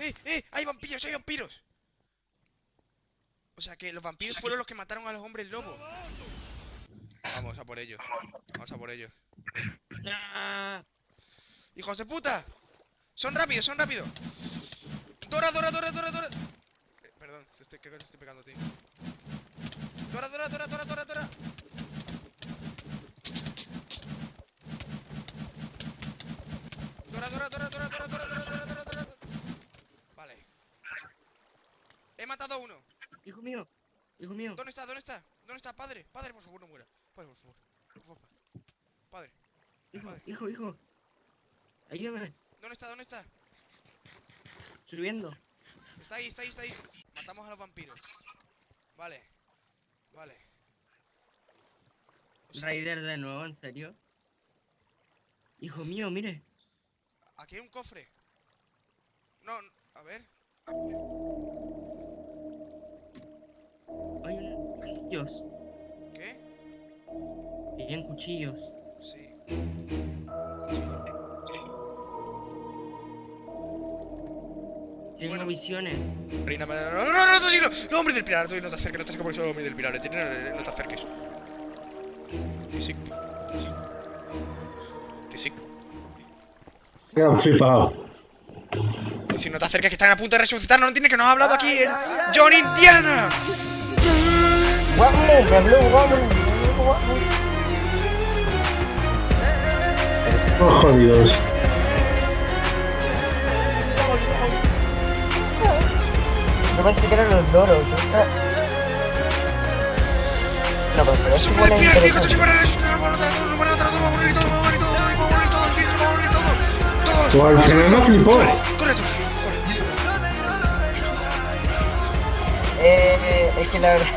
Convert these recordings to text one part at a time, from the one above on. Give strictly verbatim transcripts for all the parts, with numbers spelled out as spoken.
¡Eh, eh! ¡Hay vampiros, hay vampiros! O sea que los vampiros fueron los que mataron a los hombres lobo. Vamos a por ellos. Vamos a por ellos. ¡Hijos de puta! ¡Son rápidos, son rápidos! ¡Dora, Dora, Dora, Dora, Dora! Eh, perdón, estoy, ¿qué coño estoy pegando, tío? ¡Dora, Dora, Dora, Dora, Dora, Dora! ¡Dora, Dora, Dora, Dora, Dora, Dora, Dora, Dora, Dora, Dora! Vale. He matado a uno. Hijo mío, hijo mío. ¿Dónde está? ¿Dónde está? ¿Dónde está? Padre, padre, por favor, no muera. Padre, por favor. Por favor. Padre. Hijo, Padre. hijo, hijo. Ayúdame. ¿Dónde está? ¿Dónde está? Subiendo. Está ahí, está ahí, está ahí. Matamos a los vampiros. Vale. Vale. O sea, Raider de nuevo, ¿en serio? Hijo mío, mire. aquí hay un cofre. No, a ver. Hay un... cuchillos. ¿Qué? Hay en cuchillos. Sí. Tengo Bueno. visiones. Reina, no, no, no, no, no, no, no, hombre del pilar, no te acerques, no te acerques porque soy el hombre del pilar, ¿entiendes? No te acerques. Tisic. Tisic. Me han flipado. Si no te acerques que están a punto de resucitar, no entiendes que nos ha hablado aquí en John Indiana. Vamos, me habló, vamos, vamos. Oh, jodidos. Yo pensé que eran los loros. ¿No está? No, pero, pero eso ¡Puede fue pillar, tío, que esto interesante. se va a resucitar! ¡Vamos a morir todos! ¡Vamos a morir todos! ¡Vamos a morir todos! ¡Vamos a morir todos! ¡Vamos a morir todos! ¡Todos! O al final me flipó. ¡Corre, corre, corre! Eh, es que la verdad.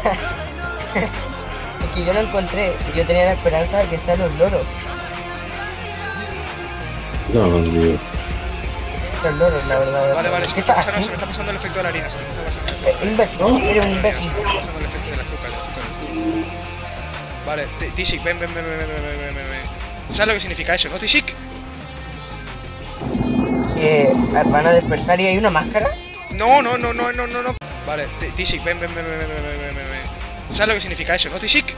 Es que yo lo encontré. Y yo tenía la esperanza de que sean los loros. No, tío. Los loros, la verdad. Vale, vale, se ¿Qué me, está estás pasando, se haciendo? me está pasando el efecto de la harina. Se me está pasando, Eh, imbécil, eres un imbécil. se me está pasando el efecto del azúcar, del azúcar. Vale, T- Tisic, ven, ven, ven, ven, ven, ven, ven, ven, ven. ¿Tú sabes lo que significa eso, no, Tisic? Que van a despertar y hay una máscara. No, no, no, no, no, no, no. Vale, T- Tisic, ven, ven, ven, ven, ven, ven, ven, ven, ven. ¿Tú sabes lo que significa eso, no, Tisic?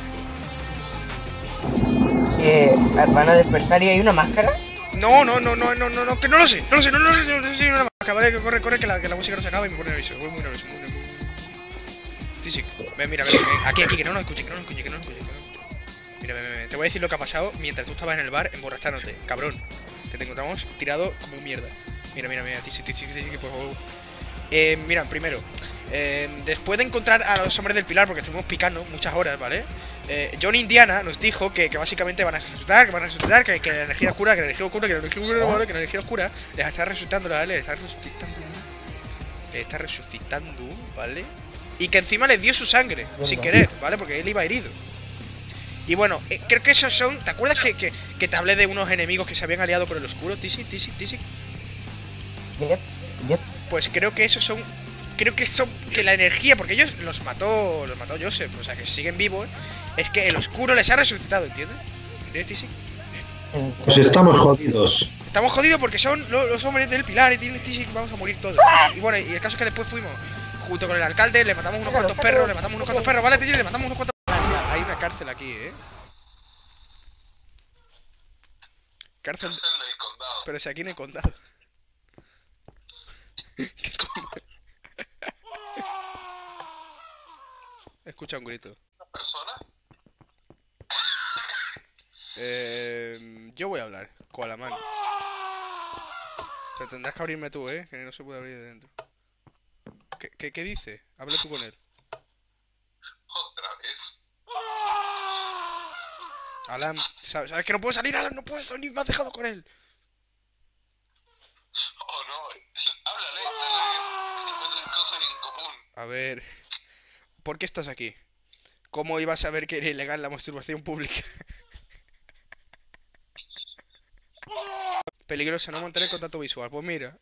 Que van a despertar y hay una máscara. No, no, no, no, no, no, no, que no lo sé, no lo sé, no, no, no, no, no sé si hay una máscara, vale, que corre, corre, que la, que la música no se acaba y me pone nervioso, voy muy nervioso, muy nervioso. Tisic, ven, mira, ven, ven, aquí, aquí, que no nos escuche, que no nos escuche, que no nos escuche, que no nos escuche. Mira, ven, ven, ven, te voy a decir lo que ha pasado mientras tú estabas en el bar emborrachándote, cabrón. Que te encontramos tirado como un mierda. Mira, mira, mira, Tisic, Tisic, Tisic, por favor. Eh, mira, primero, eh, después de encontrar a los hombres del pilar, porque estuvimos picando muchas horas, ¿vale? Eh, John Indiana nos dijo que, que básicamente van a resucitar, que van a resucitar, que, que la energía oscura, que la energía oscura, que la energía oscura, ¿vale? Que la energía oscura les está resucitando, ¿vale? Les está resucitando, les está resucitando, ¿vale? Y que encima les dio su sangre, sin querer, ¿vale? Porque él iba herido. Y bueno, eh, creo que esos son... ¿Te acuerdas que, que, que te hablé de unos enemigos que se habían aliado con el oscuro? Tisic, Tisic, Tisic. Yep, yep. Pues creo que esos son... Creo que son... Que la energía... Porque ellos los mató... Los mató Joseph. O sea, que siguen vivos. Es que el oscuro les ha resucitado, ¿entiendes? ¿Entiendes, Tisic? Pues estamos jodidos. Estamos jodidos porque son lo- los hombres del pilar y tienes Tisic, vamos a morir todos. Y bueno, y el caso es que después fuimos junto con el alcalde, le matamos unos Sácalo, cuantos sácalo. perros, le matamos unos cuantos perros, ¿vale, Tisic? Le matamos unos cuantos... Mira, hay una cárcel aquí, ¿eh? Cárcel... Cárcel del condado. Pero si aquí en el condado. ¿Qué coño? Escucha un grito. ¿Persona? Eh, yo voy a hablar con la mano. Te tendrás que abrirme tú, ¿eh? Que no se puede abrir de dentro. ¿Qué, qué, qué dice? Habla tú con él. Otra vez. Alan, ¿sabes, sabes que no puedo salir, Alan? No puedo salir, me has dejado con él. Oh no. Háblale, tal vez encuentres cosas en común. A ver... ¿Por qué estás aquí? ¿Cómo ibas a saber que era ilegal la masturbación pública? Peligroso, no mantener contacto visual. Pues mira.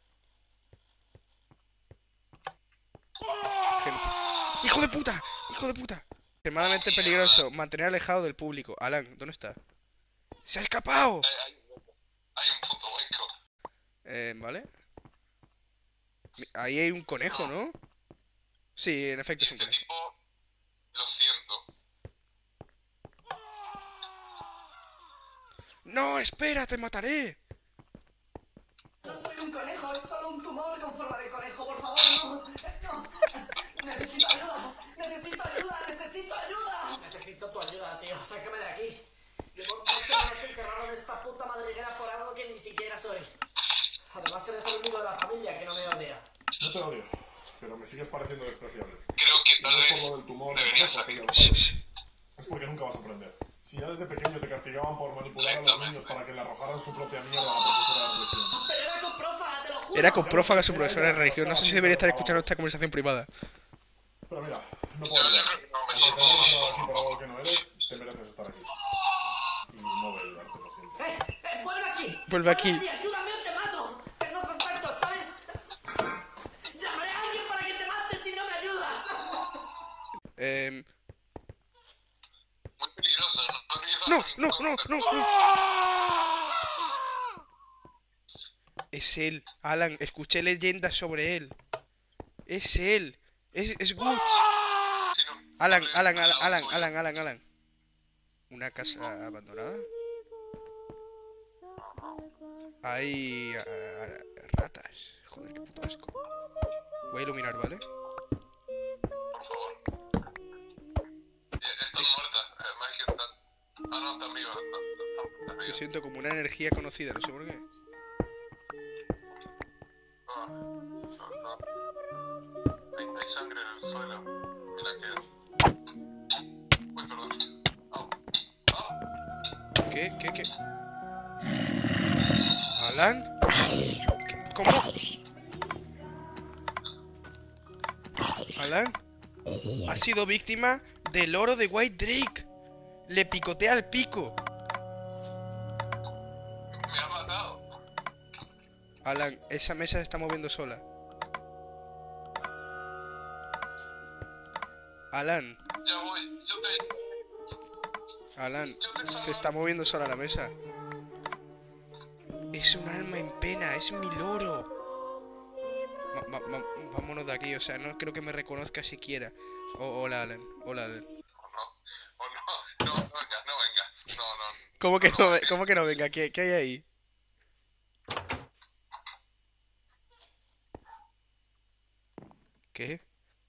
Gen- ¡Hijo de puta! ¡Hijo de puta! Extremadamente peligroso. Mantener alejado del público. Alan, ¿dónde está? ¡Se ha escapado! Hay, hay, hay un puto hueco. Eh, ¿vale? Ahí hay un conejo, ¿no? Sí, en efecto Y es un este conejo. tipo, lo siento. ¡No, espera, te mataré! No soy un conejo, es solo un tumor con forma de conejo, por favor, no. No. Necesito ayuda, necesito ayuda, necesito ayuda. Necesito tu ayuda, tío, sácame de aquí. Llevo dos semanas encerrado en esta puta madriguera por algo que ni siquiera soy. Además eres el único de la familia que no me odia. No te odio, pero me sigues pareciendo despreciable. Creo que Y tal no es vez por lo del tumor, deberías no, salir. es porque nunca vas a aprender. Si ya desde pequeño te castigaban por manipular a los niños para que le arrojaran su propia mierda a la profesora de religión. Pero era con prófaga, te lo juro. Era con prófaga su profesora de religión. No sé si debería estar escuchando esta conversación privada. Pero mira, no Yo, puedo yo olvidar. creo que no, Aunque mejor te hayas quedado no. aquí por algo que no eres, te mereces estar aquí. Y no voy a ayudarte, lo siento. ¡Eh! ¡Eh! ¡Vuelve aquí! Vuelve aquí. ¡Ayúdame o te mato! Tengo contactos, ¿sabes? Llamaré a alguien para que te mate si no me ayudas. Eh... Muy peligroso, no no olvides No, darle no, ningún no, consejo. no, no. Es él, Alan. Escuché leyendas sobre él. Es él. Es, es Guts. Si no, Alan, no le- Alan, no Alan, le Alan, hago Alan, Alan, Alan. ¿Una casa abandonada? Hay a- a- ratas. Joder, qué puto asco. Voy a iluminar, ¿vale? Por favor. Eh, Están muertas, eh, más que están... Ah, no, están vivas, están, están, están Yo vivas. siento como una energía conocida, no sé por qué. Ah, no, está. Hay, hay sangre en el suelo. Mira que... Uy, perdón. Au. Au. ¿Qué? ¿Qué? ¿Qué? ¿Alan? ¿Qué? ¿Cómo? ¿Alan? Ha sido víctima del oro de White Drake. Le picotea el pico. Me ha matado. Alan, esa mesa se está moviendo sola. Alan, Ya voy, yo te... Alan, Yo te se está moviendo sola la mesa. Es un alma en pena, es mi loro. Va- va- va- vámonos de aquí, o sea, no creo que me reconozca siquiera. Oh, hola, Alan, hola, Alan. Oh, no. Oh, no. No, no vengas, no vengas. No, no. ¿Cómo que no, ve- cómo que no? Venga, ¿qué, qué hay ahí? ¿Qué?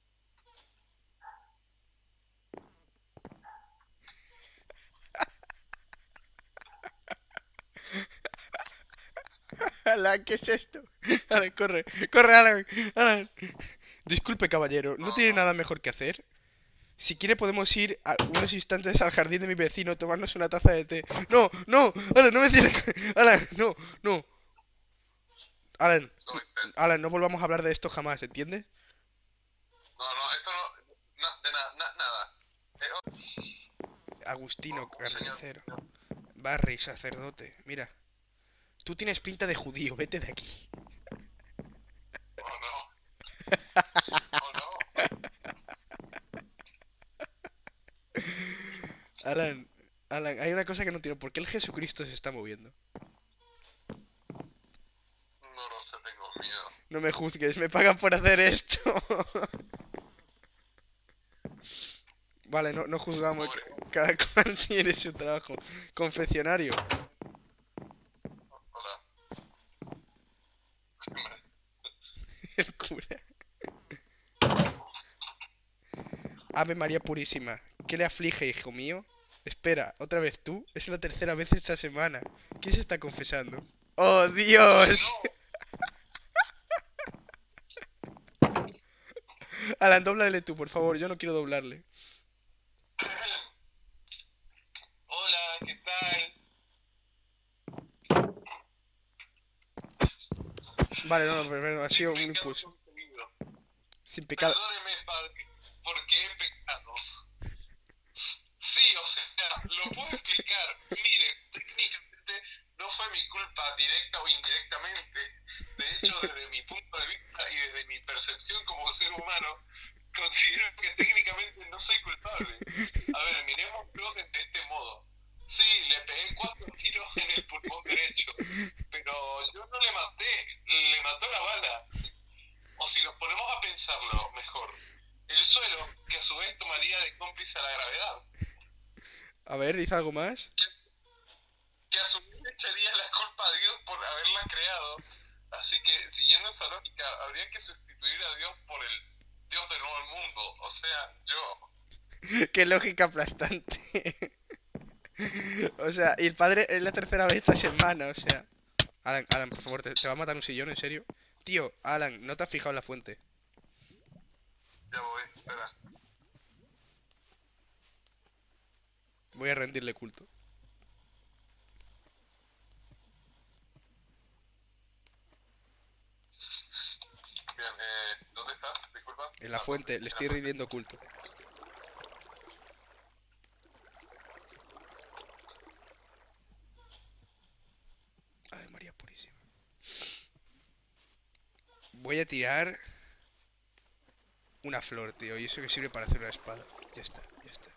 Alan, ¿qué es esto? Alan, corre, corre, Alan, Alan. Disculpe, caballero, ¿no tiene nada mejor que hacer? Si quiere podemos ir a unos instantes al jardín de mi vecino, tomarnos una taza de té. No, no, Alan, no me cierres. Alan, no, no. Alan, No, Excel. Alan, no volvamos a hablar de esto jamás, ¿entiendes? No, no, esto no... No, de nada, na- nada. Eh, oh, Agustino, Oh, señor. carnicero. Barry, sacerdote. Mira. Tú tienes pinta de judío, vete de aquí. oh, no. Oh, no. Alan, Alan, hay una cosa que no entiendo. ¿Por qué el Jesucristo se está moviendo? No lo sé, tengo miedo. No me juzgues, me pagan por hacer esto. Vale, no, no juzgamos. Pobre. Cada cual tiene su trabajo. Confeccionario. Hola. El cura. Ave María Purísima. ¿Qué le aflige, hijo mío? Espera, ¿otra vez tú? Es la tercera vez esta semana. ¿Quién se está confesando? ¡Oh, Dios! Alan, dóblale tú, por favor. Yo no quiero doblarle. Hola, ¿qué tal? Vale, no, no, pero, pero ha sido un Pecado impulso. contenido. Sin pecado. Perdóneme, padre, porque he pecado. Sí, o sea, lo puedo explicar. Mire, técnicamente no fue mi culpa directa o indirectamente. De hecho, desde mi punto de vista y desde mi percepción como ser humano, considero que técnicamente no soy culpable. A ver, miremoslo de este modo. Sí, le pegué cuatro tiros en el pulmón derecho, pero yo no le maté, le mató la bala. O si nos ponemos a pensarlo mejor, el suelo, que a su vez tomaría de cómplice a la gravedad. A ver, dice algo más. Que, que a su vez le echaría la culpa a Dios por haberla creado. Así que, siguiendo esa lógica, habría que sustituir a Dios por el Dios del nuevo mundo. O sea, yo. Qué lógica aplastante. O sea, y el padre es la tercera vez esta semana, o sea. Alan, Alan, por favor, ¿te, te va a matar un sillón, en serio? Tío, Alan, ¿no te has fijado en la fuente? Ya voy, espera. Voy a rendirle culto. Bien, eh, ¿dónde estás? Disculpa. En la fuente, le estoy rindiendo culto. Ay, María Purísima. Voy a tirar una flor, tío, y eso que sirve para hacer una espada. Ya está, ya está.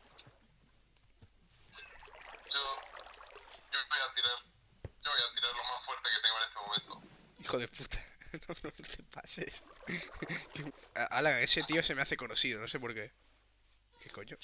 Yo, yo voy a tirar, yo voy a tirar lo más fuerte que tengo en este momento. Hijo de puta. No, no, no te pases. Alan, ese tío se me hace conocido, no sé por qué. ¿Qué coño?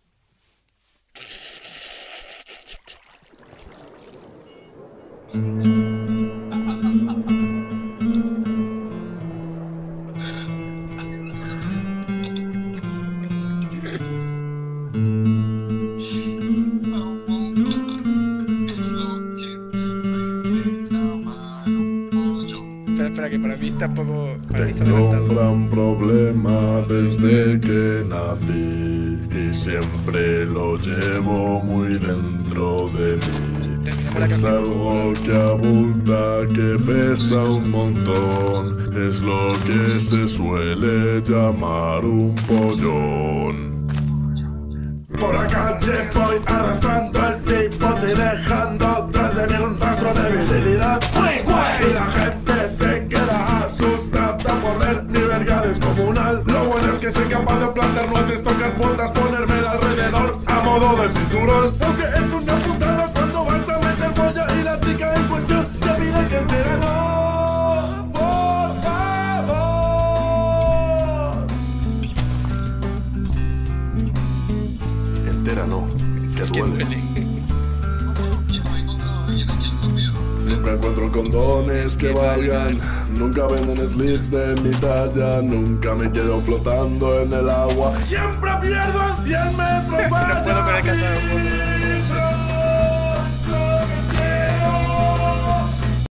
Espera, que para mí está un poco... Para ti está Tengo un adelantado. gran problema desde que nací y siempre lo llevo muy dentro de mí. Terminamos la Es canción. algo que abulta, que pesa un montón, es lo que se suele llamar un pollón. Por la calle voy arrastrando el cipote y dejando tras de mí un rastro de virilidad. Y la gente se queda asustada por ver mi verga descomunal. Lo bueno es que soy capaz de aplastar nueces, tocar puertas, ponerme alrededor a modo de cinturón. Aunque es una putada cuando vas a meter polla y la chica en cuestión te pide que entera. No, por favor. Entera no, que Que duele. duele. Yo no he encontrado a alguien aquí escondido. Nunca encuentro condones que valgan, nunca venden slips de mi talla, nunca me quedo flotando en el agua. Siempre pierdo en cien metros. No puedo con el cantado de fondo.